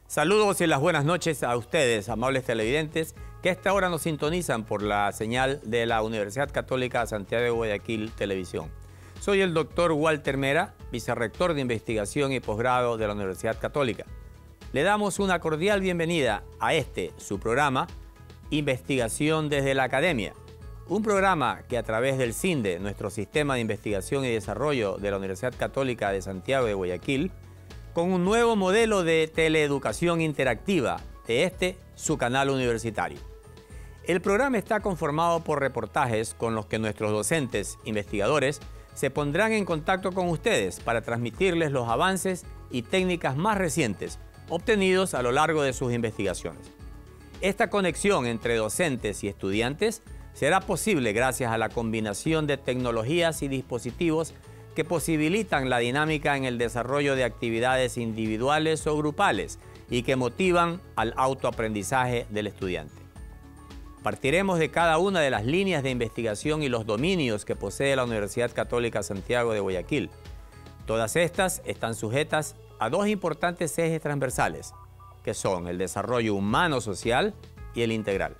Saludos y las buenas noches a ustedes, amables televidentes, que a esta hora nos sintonizan por la señal de la Universidad Católica Santiago de Guayaquil Televisión. Soy el doctor Walter Mera, vicerrector de Investigación y Posgrado de la Universidad Católica. Le damos una cordial bienvenida a su programa, Investigación desde la Academia. Un programa que a través del CINDE, nuestro Sistema de Investigación y Desarrollo de la Universidad Católica de Santiago de Guayaquil, con un nuevo modelo de teleeducación interactiva de su canal universitario. El programa está conformado por reportajes con los que nuestros docentes investigadores se pondrán en contacto con ustedes para transmitirles los avances y técnicas más recientes obtenidos a lo largo de sus investigaciones. Esta conexión entre docentes y estudiantes será posible gracias a la combinación de tecnologías y dispositivos que posibilitan la dinámica en el desarrollo de actividades individuales o grupales y que motivan al autoaprendizaje del estudiante. Partiremos de cada una de las líneas de investigación y los dominios que posee la Universidad Católica Santiago de Guayaquil. Todas estas están sujetas a dos importantes ejes transversales, que son el desarrollo humano-social y el integral.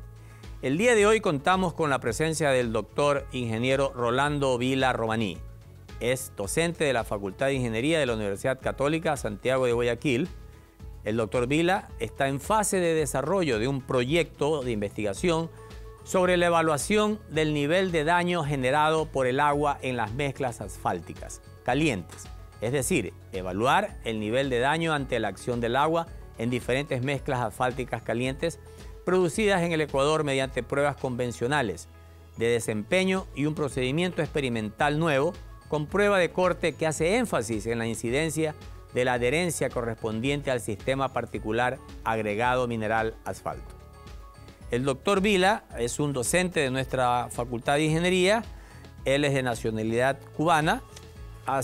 El día de hoy contamos con la presencia del doctor ingeniero Rolando Vila Romaní. Es docente de la Facultad de Ingeniería de la Universidad Católica Santiago de Guayaquil. El doctor Vila está en fase de desarrollo de un proyecto de investigación sobre la evaluación del nivel de daño generado por el agua en las mezclas asfálticas calientes. Es decir, evaluar el nivel de daño ante la acción del agua en diferentes mezclas asfálticas calientes producidas en el Ecuador mediante pruebas convencionales de desempeño y un procedimiento experimental nuevo con prueba de corte que hace énfasis en la incidencia de la adherencia correspondiente al sistema particular agregado mineral asfalto. El doctor Vila es un docente de nuestra Facultad de Ingeniería. Él es de nacionalidad cubana, ha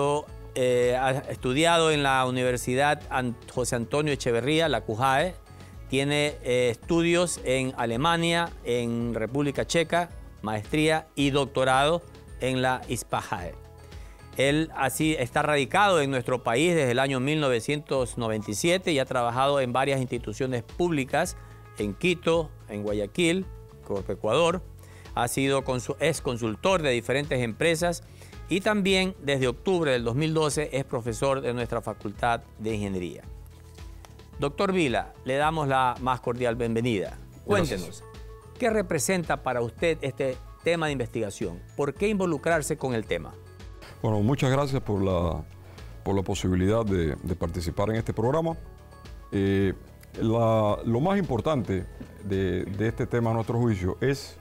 estudiado en la Universidad José Antonio Echeverría, la CUJAE, tiene estudios en Alemania, en República Checa, maestría y doctorado en la ISPAJAE. Él así está radicado en nuestro país desde el año 1997 y ha trabajado en varias instituciones públicas en Quito, en Guayaquil, Ecuador. Es consultor de diferentes empresas y también desde octubre del 2012 es profesor de nuestra Facultad de Ingeniería. Doctor Vila, le damos la más cordial bienvenida. Cuéntenos, ¿qué representa para usted este tema de investigación? ¿Por qué involucrarse con el tema? Bueno, muchas gracias por la posibilidad de participar en este programa. Lo más importante de este tema, a nuestro juicio, es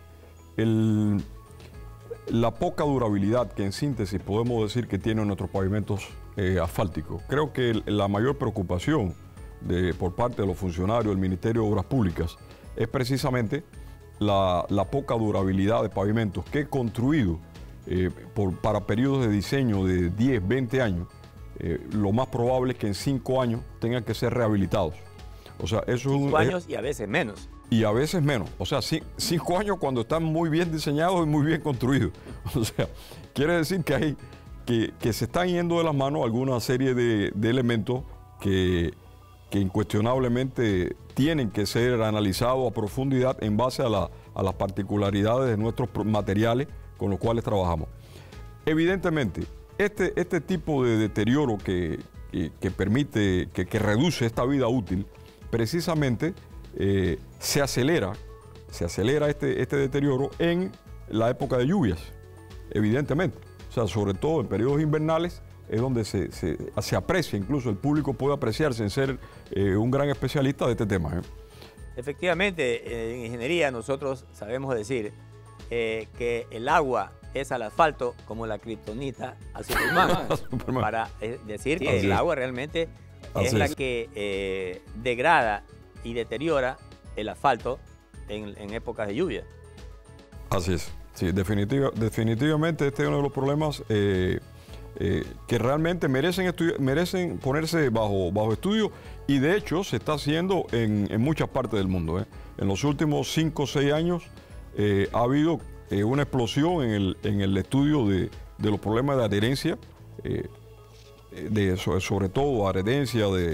la poca durabilidad que en síntesis podemos decir que tienen nuestros pavimentos asfálticos. Creo que la mayor preocupación por parte de los funcionarios del Ministerio de Obras Públicas es precisamente la poca durabilidad de pavimentos que he construido para periodos de diseño de 10, 20 años. Lo más probable es que en 5 años tengan que ser rehabilitados. O sea, eso es 5 años y a veces menos. Y a veces menos. O sea, 5 años cuando están muy bien diseñados y muy bien construidos. O sea, quiere decir que se están yendo de las manos alguna serie de elementos que incuestionablemente tienen que ser analizados a profundidad en base a las particularidades de nuestros materiales con los cuales trabajamos. Evidentemente, este tipo de deterioro que permite, que reduce esta vida útil, precisamente se acelera este deterioro en la época de lluvias, evidentemente. O sea, sobre todo en periodos invernales es donde se aprecia, incluso el público puede apreciarse en ser un gran especialista de este tema. Efectivamente, en ingeniería nosotros sabemos decir que el agua es al asfalto como la kriptonita al Superman, para decir que el agua realmente es la que degrada y deteriora el asfalto en épocas de lluvia. Así es, sí, definitivamente este es uno de los problemas que realmente merecen ponerse bajo estudio, y de hecho se está haciendo en muchas partes del mundo. En los últimos 5 o 6 años ha habido una explosión en el estudio de los problemas de adherencia, sobre todo adherencia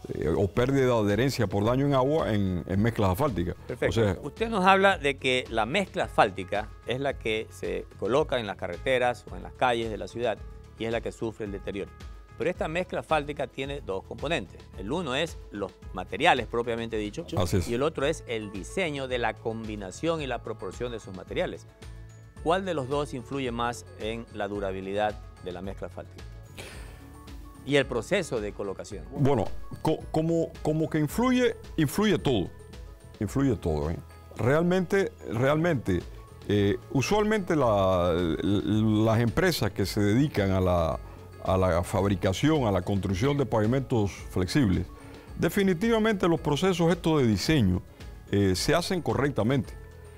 o pérdida de adherencia por daño en agua en mezclas asfálticas. Perfecto. O sea, usted nos habla de que la mezcla asfáltica es la que se coloca en las carreteras o en las calles de la ciudad y es la que sufre el deterioro. Pero esta mezcla asfáltica tiene dos componentes. El uno es los materiales propiamente dicho y el otro es el diseño de la combinación y la proporción de esos materiales. ¿Cuál de los dos influye más en la durabilidad de la mezcla asfáltica? Y el proceso de colocación. Bueno, como que influye todo. Influye todo. Realmente, usualmente las empresas que se dedican a la fabricación, a la construcción de pavimentos flexibles, definitivamente los procesos estos de diseño se hacen correctamente.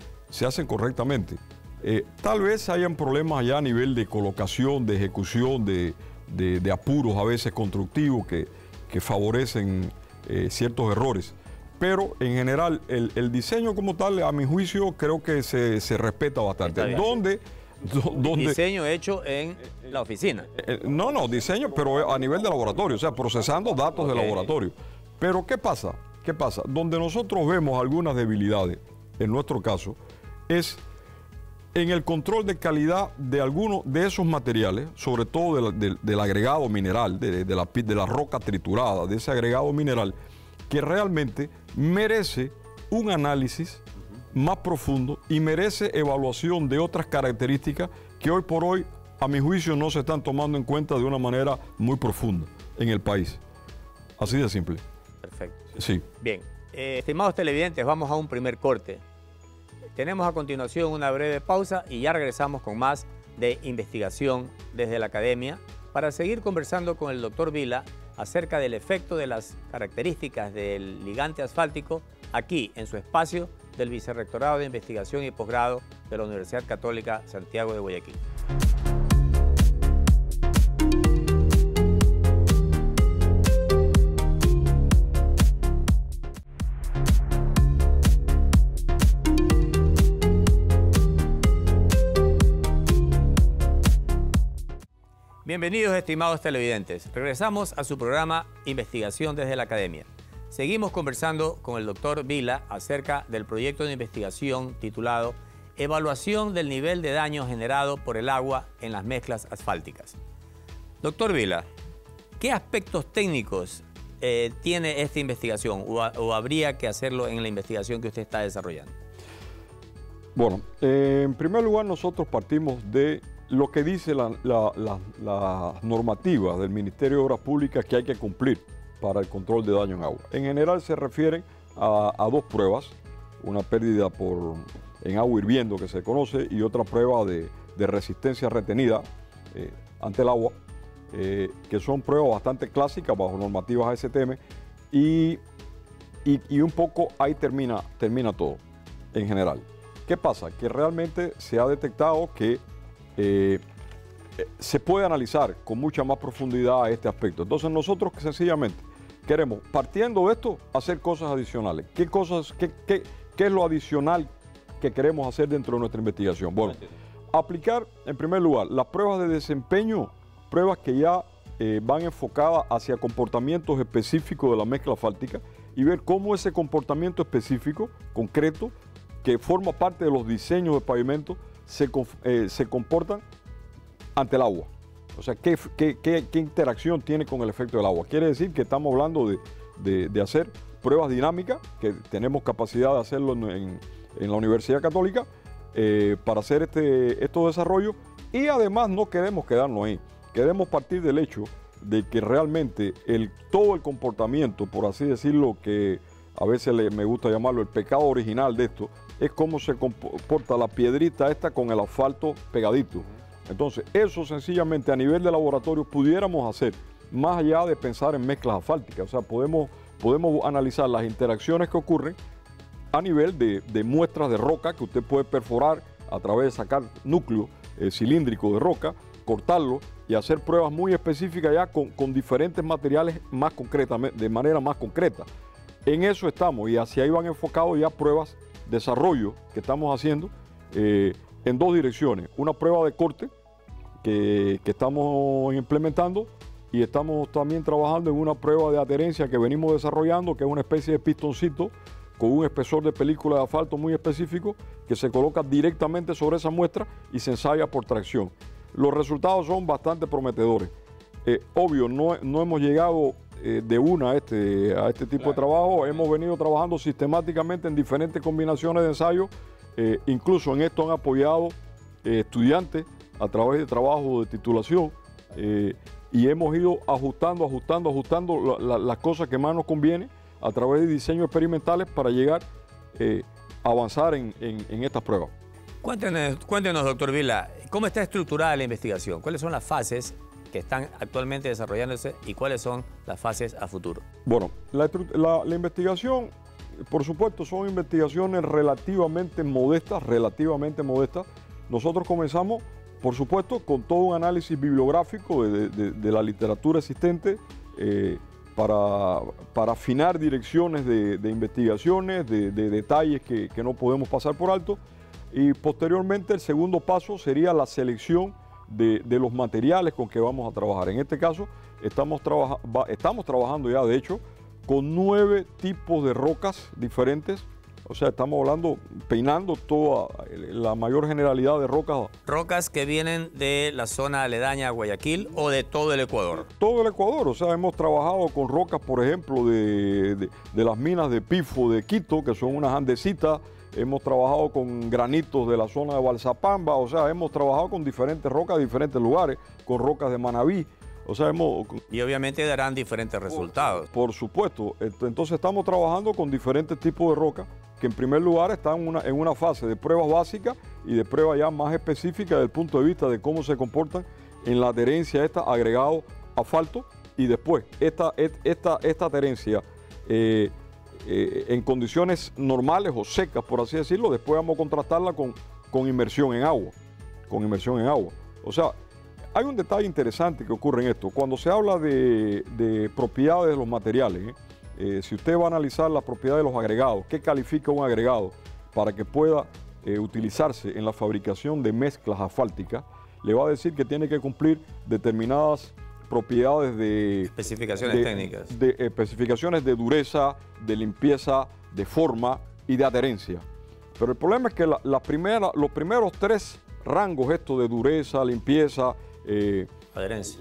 Tal vez hayan problemas ya a nivel de colocación, de ejecución, de apuros a veces constructivos que favorecen ciertos errores. Pero en general el diseño como tal, a mi juicio, creo que se respeta bastante. ¿Dónde? Diseño hecho en la oficina. No, diseño, pero a nivel de laboratorio, o sea, procesando datos de laboratorio. Pero ¿qué pasa? Donde nosotros vemos algunas debilidades, en nuestro caso, es en el control de calidad de algunos de esos materiales, sobre todo del agregado mineral, de la roca triturada, de ese agregado mineral, que realmente merece un análisis más profundo y merece evaluación de otras características que hoy por hoy, a mi juicio, no se están tomando en cuenta de una manera muy profunda en el país. Así de simple. Perfecto. Sí. Bien, estimados televidentes, vamos a un primer corte. Tenemos a continuación una breve pausa y ya regresamos con más de investigación desde la academia para seguir conversando con el doctor Vila acerca del efecto de las características del ligante asfáltico aquí en su espacio del Vicerrectorado de Investigación y Posgrado de la Universidad Católica Santiago de Guayaquil. Bienvenidos, estimados televidentes. Regresamos a su programa Investigación desde la Academia. Seguimos conversando con el doctor Vila acerca del proyecto de investigación titulado Evaluación del nivel de daño generado por el agua en las mezclas asfálticas. Doctor Vila, ¿qué aspectos técnicos tiene esta investigación o habría que hacerlo en la investigación que usted está desarrollando? Bueno, en primer lugar nosotros partimos de lo que dice la normativa del Ministerio de Obras Públicas que hay que cumplir para el control de daño en agua. En general se refieren a dos pruebas, una pérdida en agua hirviendo que se conoce y otra prueba de resistencia retenida ante el agua, que son pruebas bastante clásicas bajo normativas ASTM y un poco ahí termina todo en general. ¿Qué pasa? Que realmente se ha detectado que se puede analizar con mucha más profundidad este aspecto. Entonces nosotros sencillamente queremos, partiendo de esto, hacer cosas adicionales. ¿Qué es lo adicional que queremos hacer dentro de nuestra investigación? Bueno, aplicar en primer lugar las pruebas de desempeño, pruebas que ya van enfocadas hacia comportamientos específicos de la mezcla asfáltica y ver cómo ese comportamiento específico, concreto, que forma parte de los diseños de pavimento, se comportan ante el agua. O sea, ¿qué interacción tiene con el efecto del agua? Quiere decir que estamos hablando de hacer pruebas dinámicas, que tenemos capacidad de hacerlo en la Universidad Católica para hacer estos desarrollos, y además no queremos quedarnos ahí. Queremos partir del hecho de que realmente todo el comportamiento, por así decirlo, que a veces me gusta llamarlo el pecado original de esto, es cómo se comporta la piedrita esta con el asfalto pegadito. Entonces, eso sencillamente a nivel de laboratorio pudiéramos hacer, más allá de pensar en mezclas asfálticas. O sea, podemos analizar las interacciones que ocurren a nivel de muestras de roca que usted puede perforar a través de sacar núcleo cilíndrico de roca, cortarlo y hacer pruebas muy específicas ya con diferentes materiales más concretamente, de manera más concreta. En eso estamos y hacia ahí van enfocados ya pruebas de desarrollo que estamos haciendo en dos direcciones. Una prueba de corte que estamos implementando y estamos también trabajando en una prueba de adherencia que venimos desarrollando, que es una especie de pistoncito con un espesor de película de asfalto muy específico que se coloca directamente sobre esa muestra y se ensaya por tracción. Los resultados son bastante prometedores. Obvio, no hemos llegado de una a este tipo de trabajo. Hemos venido trabajando sistemáticamente en diferentes combinaciones de ensayo. Incluso en esto han apoyado estudiantes a través de trabajo de titulación y hemos ido ajustando las cosas que más nos conviene a través de diseños experimentales para llegar a avanzar en estas pruebas. Cuéntenos, doctor Vila, ¿cómo está estructurada la investigación? ¿Cuáles son las fases que están actualmente desarrollándose y cuáles son las fases a futuro? Bueno, la investigación, por supuesto, son investigaciones relativamente modestas. Nosotros comenzamos, por supuesto, con todo un análisis bibliográfico de la literatura existente para afinar direcciones de investigaciones, de detalles que no podemos pasar por alto. Y posteriormente el segundo paso sería la selección de los materiales con que vamos a trabajar. En este caso estamos trabajando ya, de hecho, con 9 tipos de rocas diferentes. O sea, estamos hablando, peinando toda la mayor generalidad de rocas. ¿Rocas que vienen de la zona aledaña a Guayaquil o de todo el Ecuador? Todo el Ecuador. O sea, hemos trabajado con rocas, por ejemplo, de las minas de Pifo de Quito, que son unas andesitas. Hemos trabajado con granitos de la zona de Balsapamba. O sea, hemos trabajado con diferentes rocas de diferentes lugares, con rocas de Manabí. O sea, y obviamente darán diferentes resultados. Por supuesto. Entonces estamos trabajando con diferentes tipos de rocas que en primer lugar están en una fase de pruebas básicas y de pruebas ya más específicas desde el punto de vista de cómo se comportan en la adherencia agregado asfalto, y después esta adherencia en condiciones normales o secas, por así decirlo, después vamos a contrastarla con inmersión en agua. O sea, hay un detalle interesante que ocurre en esto. Cuando se habla de propiedades de los materiales, si usted va a analizar las propiedades de los agregados, ¿qué califica un agregado para que pueda utilizarse en la fabricación de mezclas asfálticas? Le va a decir que tiene que cumplir determinadas propiedades de especificaciones técnicas, de especificaciones de dureza, de limpieza, de forma y de adherencia. Pero el problema es que los primeros 3 rangos, esto de dureza, limpieza, adherencia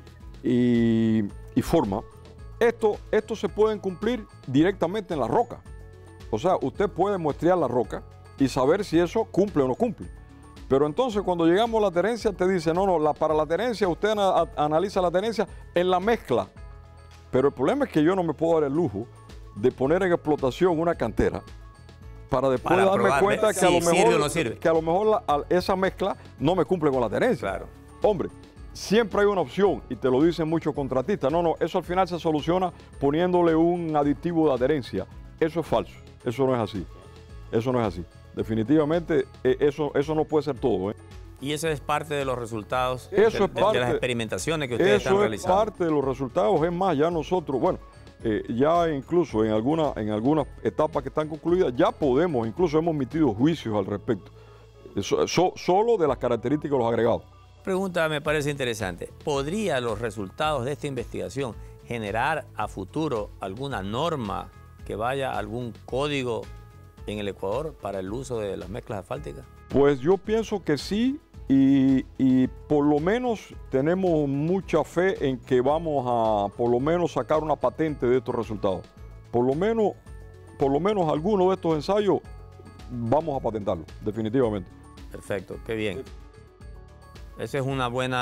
y forma, esto se pueden cumplir directamente en la roca. O sea, usted puede muestrear la roca y saber si eso cumple o no cumple. Pero entonces cuando llegamos a la adherencia te dice, para la adherencia usted analiza la adherencia en la mezcla. Pero el problema es que yo no me puedo dar el lujo de poner en explotación una cantera para después darme cuenta que, a lo mejor esa mezcla no me cumple con la adherencia. Claro. Hombre, siempre hay una opción, y te lo dicen muchos contratistas. Eso al final se soluciona poniéndole un aditivo de adherencia. Eso es falso. Eso no es así. Definitivamente, eso no puede ser todo. Y eso es parte de los resultados de las experimentaciones que ustedes están realizando. Eso es parte de los resultados. Es más, ya nosotros, ya incluso en algunas etapas que están concluidas, ya incluso hemos emitido juicios al respecto. Solo de las características de los agregados. Pregunta me parece interesante. ¿Podría los resultados de esta investigación generar a futuro alguna norma que vaya a algún código en el Ecuador para el uso de las mezclas asfálticas? Pues yo pienso que sí, y por lo menos tenemos mucha fe en que vamos a por lo menos sacar una patente de estos resultados. Por lo menos algunos de estos ensayos vamos a patentarlos, definitivamente. Perfecto, qué bien. Ese es un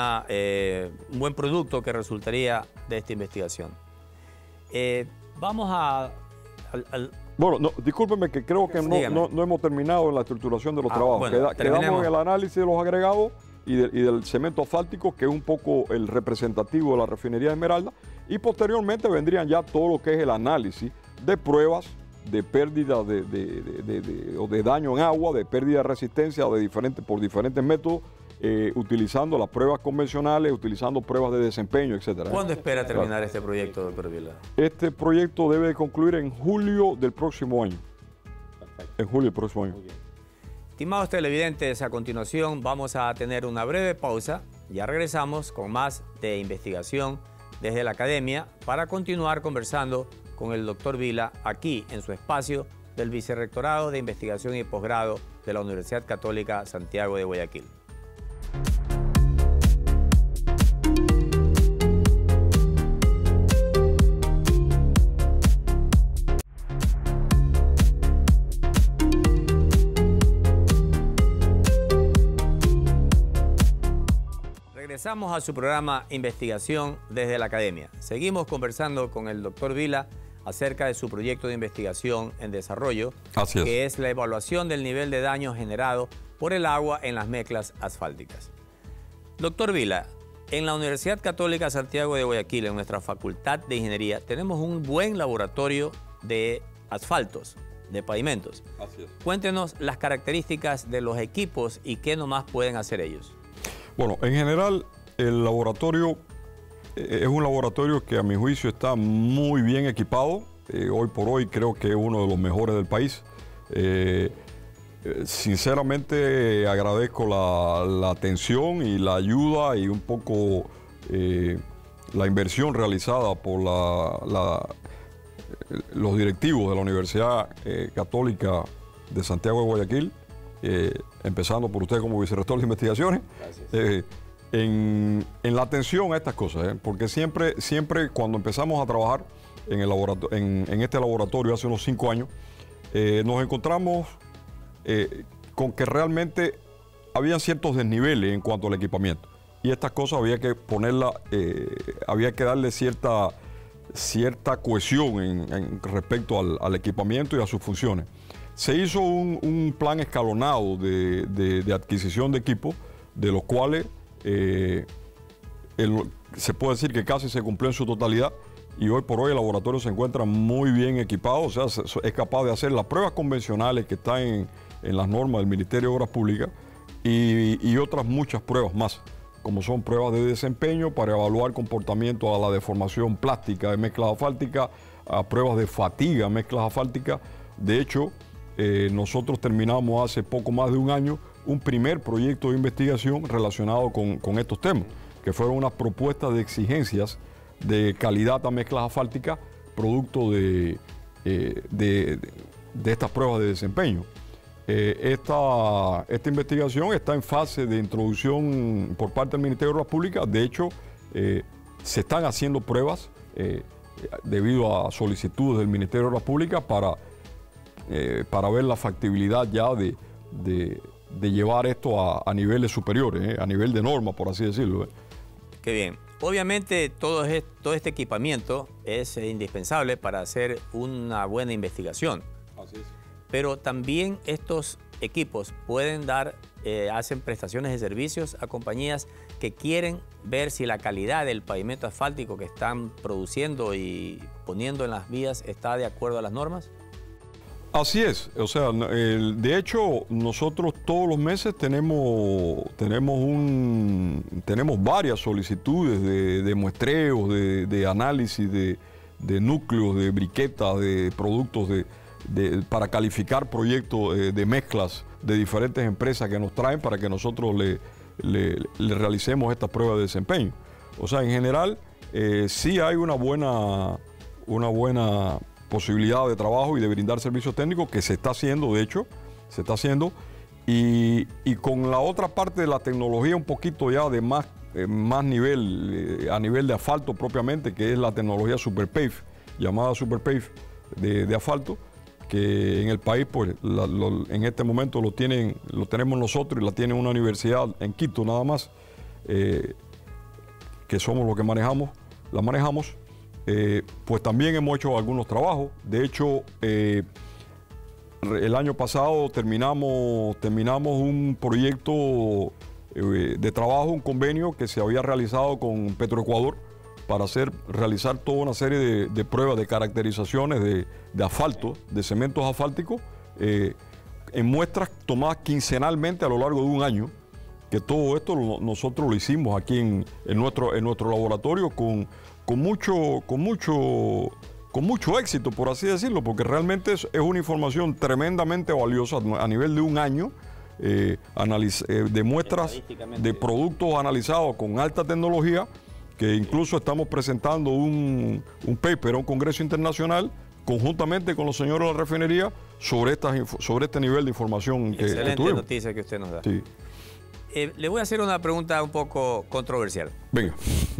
buen producto que resultaría de esta investigación. Vamos Bueno, discúlpeme que creo que no hemos terminado en la estructuración de los trabajos. Bueno, quedamos en el análisis de los agregados y del cemento asfáltico, que es un poco el representativo de la refinería de Esmeralda, y posteriormente vendrían ya todo lo que es el análisis de pruebas de pérdida o de daño en agua, de pérdida de resistencia por diferentes métodos, utilizando las pruebas convencionales, utilizando pruebas de desempeño, etc. ¿Cuándo espera terminar este proyecto, doctor Vila? Este proyecto debe concluir en julio del próximo año. Perfecto. En julio del próximo año. Estimados televidentes, a continuación vamos a tener una breve pausa. Ya regresamos con más de investigación desde la academia para continuar conversando con el doctor Vila aquí en su espacio del Vicerrectorado de Investigación y Posgrado de la Universidad Católica Santiago de Guayaquil. Regresamos a su programa Investigación desde la Academia. Seguimos conversando con el doctor Vila acerca de su proyecto de investigación en desarrollo, que es la evaluación del nivel de daño generado por el agua en las mezclas asfálticas. Doctor Vila, en la Universidad Católica Santiago de Guayaquil, en nuestra Facultad de Ingeniería, tenemos un buen laboratorio de asfaltos, de pavimentos. Así es. Cuéntenos las características de los equipos y qué nomás pueden hacer ellos. Bueno, en general, el laboratorio es un laboratorio que a mi juicio está muy bien equipado. Hoy por hoy creo que es uno de los mejores del país. Sinceramente agradezco la atención y la ayuda y un poco la inversión realizada por los directivos de la Universidad Católica de Santiago de Guayaquil, empezando por usted como vicerrector de investigaciones. En la atención a estas cosas, porque siempre cuando empezamos a trabajar en este laboratorio hace unos 5 años, nos encontramos con que realmente habían ciertos desniveles en cuanto al equipamiento. Y estas cosas había que había que darle cierta cohesión respecto al equipamiento y a sus funciones. Se hizo un plan escalonado de adquisición de equipos, de los cuales se puede decir que casi se cumplió en su totalidad, y hoy por hoy el laboratorio se encuentra muy bien equipado, o sea, es capaz de hacer las pruebas convencionales que están en las normas del Ministerio de Obras Públicas y otras muchas pruebas más, como son pruebas de desempeño para evaluar comportamiento a la deformación plástica de mezclas asfálticas, a pruebas de fatiga en mezclas asfálticas. De hecho, nosotros terminamos hace poco más de un año un primer proyecto de investigación relacionado con estos temas, que fueron unas propuestas de exigencias de calidad a mezclas asfálticas, producto de estas pruebas de desempeño. Esta investigación está en fase de introducción por parte del Ministerio de Obras Públicas. De hecho, se están haciendo pruebas debido a solicitudes del Ministerio de Obras Públicas para ver la factibilidad ya de llevar esto a niveles superiores, a nivel de norma, por así decirlo. Qué bien. Obviamente todo este equipamiento es indispensable para hacer una buena investigación. Así es. Pero también estos equipos pueden hacen prestaciones de servicios a compañías que quieren ver si la calidad del pavimento asfáltico que están produciendo y poniendo en las vías está de acuerdo a las normas. Así es, o sea, de hecho nosotros todos los meses tenemos varias solicitudes de muestreos, de análisis de núcleos, de briquetas, de productos para calificar proyectos de mezclas de diferentes empresas que nos traen para que nosotros le realicemos estas pruebas de desempeño. O sea, en general sí hay una buena posibilidad de trabajo y de brindar servicios técnicos, que se está haciendo, de hecho, se está haciendo, y con la otra parte de la tecnología un poquito ya de más nivel, a nivel de asfalto propiamente, que es la tecnología SuperPave, llamada SuperPave de asfalto, que en el país, pues, en este momento lo tenemos nosotros y la tiene una universidad en Quito nada más, que somos los que la manejamos. Pues también hemos hecho algunos trabajos. De hecho, el año pasado terminamos un proyecto de trabajo, un convenio que se había realizado con Petroecuador para realizar toda una serie de pruebas de caracterizaciones de asfalto, de cementos asfálticos, en muestras tomadas quincenalmente a lo largo de un año, que todo esto nosotros lo hicimos aquí en nuestro laboratorio con mucho éxito, por así decirlo, porque realmente es una información tremendamente valiosa a nivel de un año, de muestras de productos analizados con alta tecnología, que incluso estamos presentando un paper a un congreso internacional conjuntamente con los señores de la refinería sobre este nivel de información que Excelente tuvimos. noticia que usted nos da. Sí. Le voy a hacer una pregunta un poco controversial. Venga.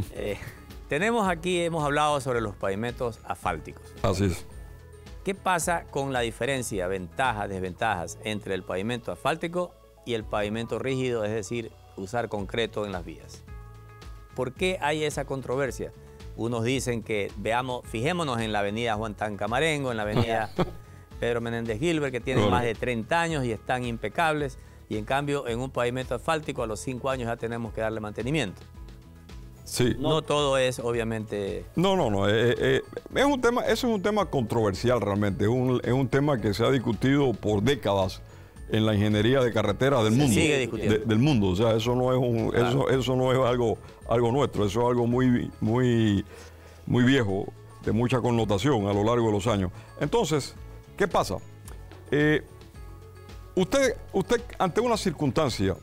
Hemos hablado sobre los pavimentos asfálticos. Así es. ¿Qué pasa con la diferencia, ventajas, desventajas entre el pavimento asfáltico y el pavimento rígido, es decir, usar concreto en las vías? ¿Por qué hay esa controversia? Unos dicen que fijémonos en la avenida Juan Tancamarengo, en la avenida Pedro Menéndez Gilbert, que tienen más de 30 años y están impecables, y en cambio en un pavimento asfáltico a los 5 años ya tenemos que darle mantenimiento. Sí. No todo es, obviamente... No. Ese es un tema controversial realmente. Es un tema que se ha discutido por décadas en la ingeniería de carreteras del mundo. Sigue discutiendo. Del mundo. O sea, eso no es, eso no es algo nuestro. Eso es algo muy viejo, de mucha connotación a lo largo de los años. Entonces, ¿qué pasa? Usted ante una circunstancia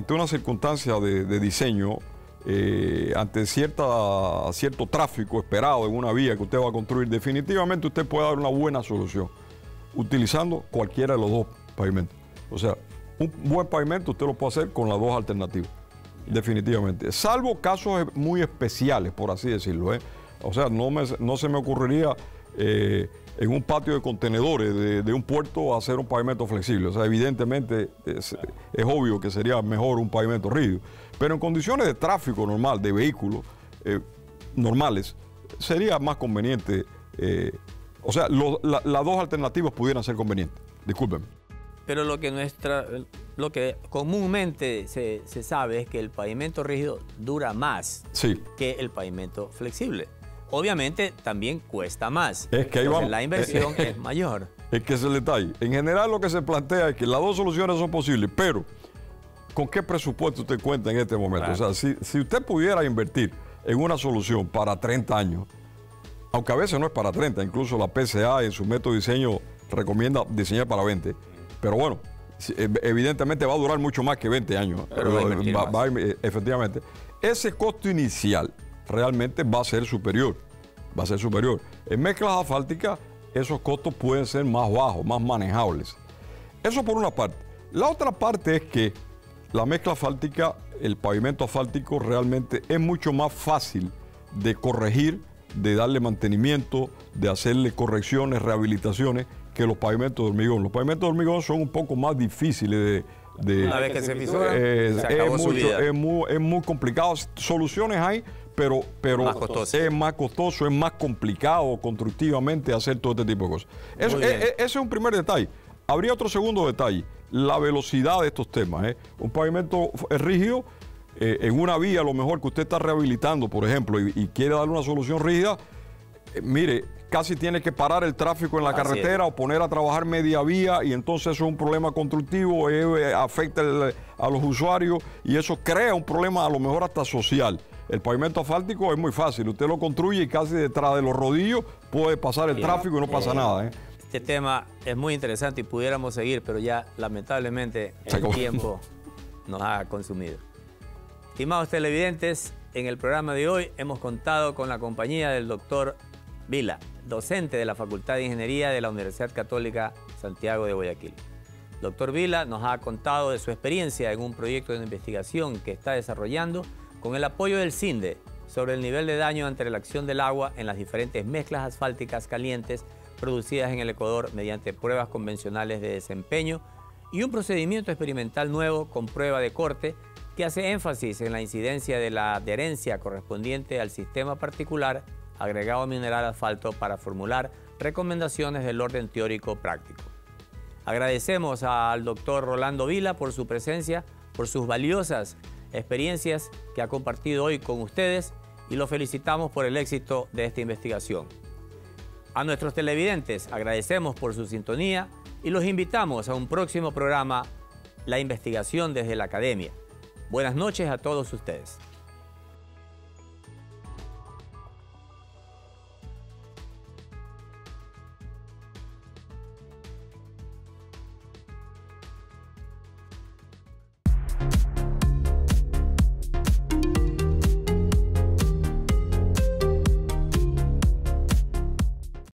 de diseño, ante cierto tráfico esperado en una vía que usted va a construir, definitivamente usted puede dar una buena solución utilizando cualquiera de los dos pavimentos. O sea, un buen pavimento usted lo puede hacer con las dos alternativas, definitivamente. Salvo casos muy especiales, por así decirlo. O sea, no se me ocurriría en un patio de contenedores de un puerto hacer un pavimento flexible. O sea, evidentemente es obvio que sería mejor un pavimento rígido. Pero en condiciones de tráfico normal, de vehículos normales, sería más conveniente. O sea, las dos alternativas pudieran ser convenientes. Discúlpenme. Pero lo que comúnmente se sabe es que el pavimento rígido dura más que el pavimento flexible. Obviamente también cuesta más. Es que ahí vamos. La inversión es mayor. Es que es el detalle. En general lo que se plantea es que las dos soluciones son posibles, pero ¿con qué presupuesto usted cuenta en este momento? Claro. O sea, si usted pudiera invertir en una solución para 30 años, aunque a veces no es para 30, incluso la PCA en su método de diseño recomienda diseñar para 20, pero bueno, evidentemente va a durar mucho más que 20 años. Pero efectivamente, ese costo inicial realmente va a ser superior. En mezclas asfálticas, esos costos pueden ser más bajos, más manejables. Eso por una parte. La otra parte es que la mezcla asfáltica, el pavimento asfáltico realmente es mucho más fácil de corregir, de darle mantenimiento, de hacerle correcciones, rehabilitaciones, que los pavimentos de hormigón. Los pavimentos de hormigón son un poco más difíciles de una vez que se fisuran, es muy complicado. Soluciones hay, pero es más costoso, es más complicado constructivamente hacer todo este tipo de cosas. Ese es un primer detalle. Habría otro segundo detalle, la velocidad de estos temas. Un pavimento rígido, en una vía a lo mejor que usted está rehabilitando, por ejemplo, y quiere darle una solución rígida, mire, casi tiene que parar el tráfico en la carretera o poner a trabajar media vía, y entonces eso es un problema constructivo, afecta a los usuarios y eso crea un problema a lo mejor hasta social. El pavimento asfáltico es muy fácil, usted lo construye y casi detrás de los rodillos puede pasar el tráfico y no pasa nada. Este tema es muy interesante y pudiéramos seguir, pero ya lamentablemente el tiempo nos ha consumido. Estimados televidentes, en el programa de hoy hemos contado con la compañía del doctor Vila, docente de la Facultad de Ingeniería de la Universidad Católica Santiago de Guayaquil. Doctor Vila nos ha contado de su experiencia en un proyecto de investigación que está desarrollando con el apoyo del CINDE sobre el nivel de daño ante la acción del agua en las diferentes mezclas asfálticas calientes producidas en el Ecuador mediante pruebas convencionales de desempeño y un procedimiento experimental nuevo con prueba de corte que hace énfasis en la incidencia de la adherencia correspondiente al sistema particular agregado mineral asfalto para formular recomendaciones del orden teórico práctico. Agradecemos al doctor Rolando Vila por su presencia, por sus valiosas experiencias que ha compartido hoy con ustedes y lo felicitamos por el éxito de esta investigación. A nuestros televidentes agradecemos por su sintonía y los invitamos a un próximo programa, La Investigación desde la Academia. Buenas noches a todos ustedes.